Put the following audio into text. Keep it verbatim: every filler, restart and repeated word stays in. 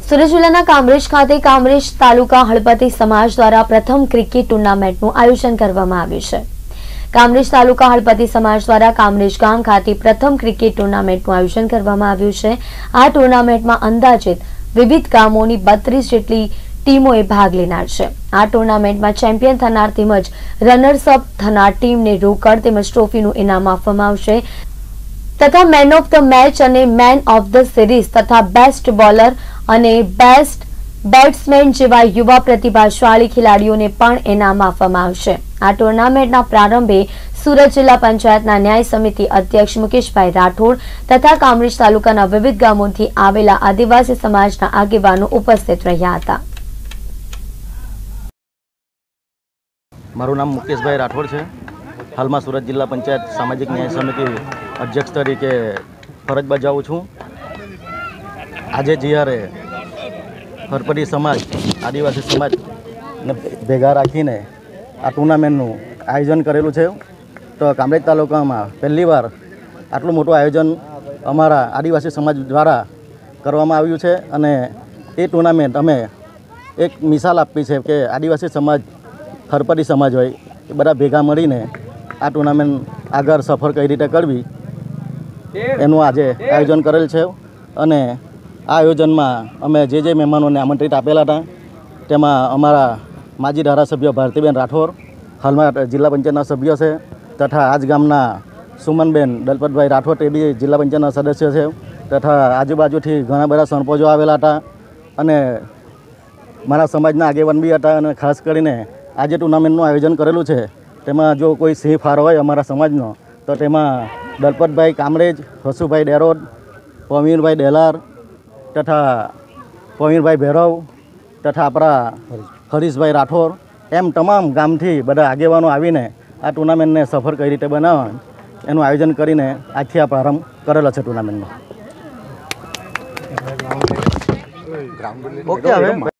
સુરત જિલ્લાના કામરેજ ખાતે કામરેજ તાલુકા હળપતિ સમાજ દ્વારા પ્રથમ ક્રિકેટ ટુર્નામેન્ટનું આયોજન કરવામાં આવ્યું છે। કામરેજ તાલુકા હળપતિ સમાજ દ્વારા કામરેજ ગામ ખાતે પ્રથમ ક્રિકેટ ટુર્નામેન્ટનું આયોજન કરવામાં આવ્યું છે। આ ટુર્નામેન્ટમાં અંદાજિત વિવિધ ગામોની બત્રીસ જેટલી ટીમોએ ભાગ લેનાર છે। આ ટુર્નામેન્ટમાં ચેમ્પિયન થનાર તેમજ રનર્સ અપ થનાર ટીમને રોકડ તેમજ ટ્રોફીનું ઇનામ આપવામાં આવશે तथा मैन ऑफ द मैच और मैन ऑफ द सीरीज तथा बेस्ट बॉलर और बेस्ट बेट्समेन जेवा युवा प्रतिभाशाળી खिलाड़ीओने पण इनाम आपवामां आवशे। आ टूर्नामेंटना प्रारंभे सूरत जिला पंचायतना न्याय समिति अध्यक्ष मुकेशभाई राठोड तथा कामरेज तालुकाना विविध गामोथी आवेला आदिवासी समाजना आगेवानो उपस्थित रह्या हता। मारुं नाम मुकेशभाई राठोड छे। हाल में सूरत जिला पंचायत सामाजिक न्याय समिति अध्यक्ष तरीके फरज बजावुं छूं। आज ज्यारे हरपटी समाज आदिवासी समाज ने भेगा राखीने आ टूर्नामेंटनुं आयोजन करेलुं छे। तो कामरेज तालुकामां पहली वार आटलुं मोटुं आयोजन अमारा आदिवासी समाज द्वारा करवामां आव्युं छे अने ए टूर्नामेंट अमे एक मिसाल आपी छे के आदिवासी समाज हरपटी समाज होय ए बधा भेगा मळीने आ टूर्नामेंट आगर सफर कई रीते करवी एनु आजे आयोजन करेल छे। अने आ आयोजन में अमे जे जे मेहमानों ने आमंत्रित आपेला था तेमां अमारा माजी धारासभ्य भारतीबेन राठौर हाल में जिला पंचायतना सभ्य है तथा आज गामना सुमनबेन दलपतभाई राठौर ते बी जिला पंचायतना सदस्य है तथा आजूबाजूथी घणा बधा सरपंचो आवेला था अने मारा समाजना आगेवान बी हता अने खास करीने आज टूर्नामेंटनुं आयोजन करेलुं छे। तेमां जो कोई सिंह फार होय अमारा समाजनो तो तेमां दलपतभाई कामरेज, हसुभाई डेरोड, पवीरभाई डेलार तथा पवीरभाई भैरव तथा अपना हरीशभाई राठौर एम तमाम गामथी बधा आगेवानो आवीने आ टूर्नामेंट ने सफर कई रीते बनाववा एनुं आयोजन करीने आजथी आ प्रारंभ करेलो छे टूर्नामेंटनो। ओके।